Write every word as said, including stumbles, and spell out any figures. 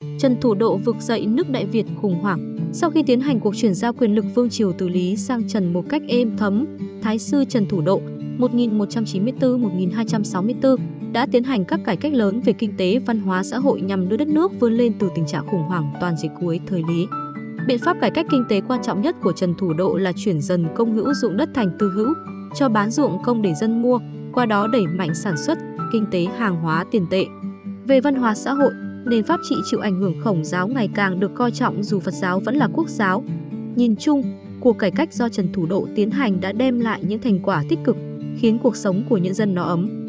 Trần Thủ Độ vực dậy nước Đại Việt khủng hoảng. Sau khi tiến hành cuộc chuyển giao quyền lực vương triều từ Lý sang Trần một cách êm thấm, Thái sư Trần Thủ Độ một nghìn một trăm chín mươi tư đến một nghìn hai trăm sáu mươi tư đã tiến hành các cải cách lớn về kinh tế, văn hóa, xã hội nhằm đưa đất nước vươn lên từ tình trạng khủng hoảng toàn dịch cuối thời Lý. Biện pháp cải cách kinh tế quan trọng nhất của Trần Thủ Độ là chuyển dần công hữu dụng đất thành tư hữu, cho bán ruộng công để dân mua, qua đó đẩy mạnh sản xuất, kinh tế hàng hóa tiền tệ. Về văn hóa xã hội, nền pháp trị chịu ảnh hưởng Khổng giáo ngày càng được coi trọng dù Phật giáo vẫn là quốc giáo. Nhìn chung, cuộc cải cách do Trần Thủ Độ tiến hành đã đem lại những thành quả tích cực, khiến cuộc sống của nhân dân no ấm.